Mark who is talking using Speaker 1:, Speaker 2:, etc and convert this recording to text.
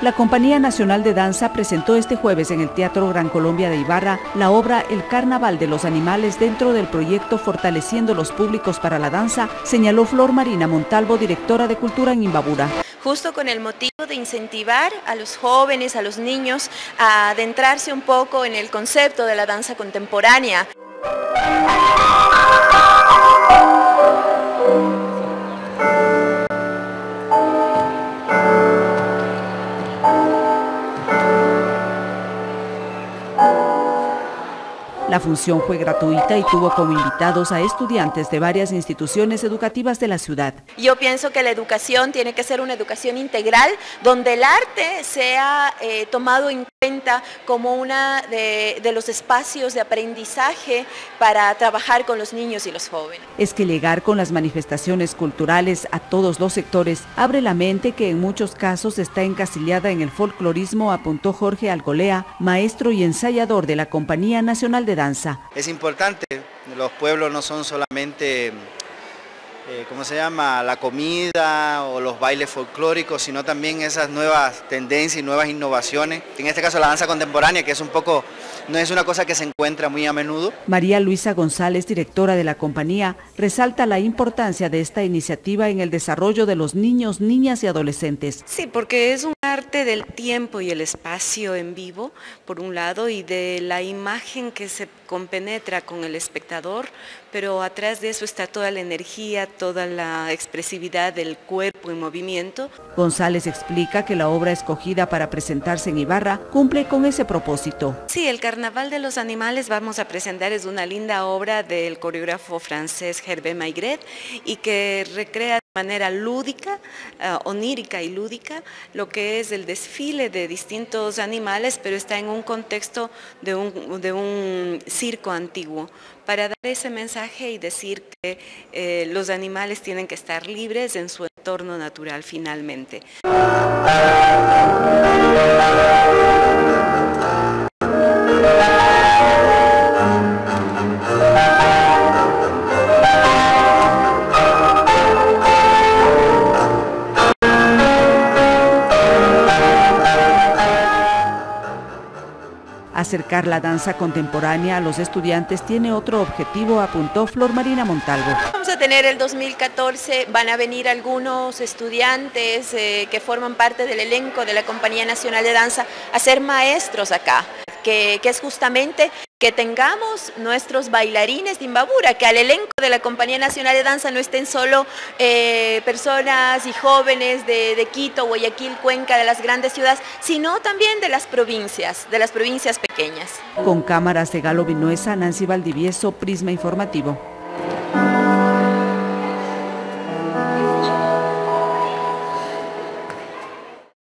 Speaker 1: La Compañía Nacional de Danza presentó este jueves en el Teatro Gran Colombia de Ibarra la obra El Carnaval de los Animales dentro del proyecto Fortaleciendo los Públicos para la Danza, señaló Flor Marina Montalvo, directora de Cultura en Imbabura.
Speaker 2: Justo con el motivo de incentivar a los jóvenes, a los niños, a adentrarse un poco en el concepto de la danza contemporánea.
Speaker 1: La función fue gratuita y tuvo como invitados a estudiantes de varias instituciones educativas de la ciudad.
Speaker 2: Yo pienso que la educación tiene que ser una educación integral, donde el arte sea tomado en cuenta como uno de los espacios de aprendizaje para trabajar con los niños y los jóvenes.
Speaker 1: Es que llegar con las manifestaciones culturales a todos los sectores abre la mente que en muchos casos está encasillada en el folclorismo, apuntó Jorge Algolea, maestro y ensayador de la Compañía Nacional de Danza.
Speaker 3: Es importante, los pueblos no son solamente, la comida o los bailes folclóricos, sino también esas nuevas tendencias y nuevas innovaciones. En este caso la danza contemporánea, que es no es una cosa que se encuentra muy a menudo.
Speaker 1: María Luisa González, directora de la compañía, resalta la importancia de esta iniciativa en el desarrollo de los niños, niñas y adolescentes.
Speaker 4: Sí, porque es un arte del tiempo y el espacio en vivo, por un lado, y de la imagen que se compenetra con el espectador, pero atrás de eso está toda la energía, toda la expresividad del cuerpo en movimiento.
Speaker 1: González explica que la obra escogida para presentarse en Ibarra cumple con ese propósito.
Speaker 4: Sí, el Carnaval de los Animales vamos a presentar, es una linda obra del coreógrafo francés Hervé Maigret y que recrea de manera lúdica, onírica y lúdica, lo que es el desfile de distintos animales, pero está en un contexto de un circo antiguo, para dar ese mensaje y decir que los animales tienen que estar libres en su entorno natural finalmente.
Speaker 1: Acercar la danza contemporánea a los estudiantes tiene otro objetivo, apuntó Flor Marina Montalvo.
Speaker 2: Vamos a tener el 2014, van a venir algunos estudiantes que forman parte del elenco de la Compañía Nacional de Danza a ser maestros acá, que es justamente que tengamos nuestros bailarines de Imbabura, que al elenco de la Compañía Nacional de Danza no estén solo personas y jóvenes de Quito, Guayaquil, Cuenca, de las grandes ciudades, sino también de las provincias pequeñas.
Speaker 1: Con cámaras de Galo Vinuesa, Nancy Valdivieso, Prisma Informativo.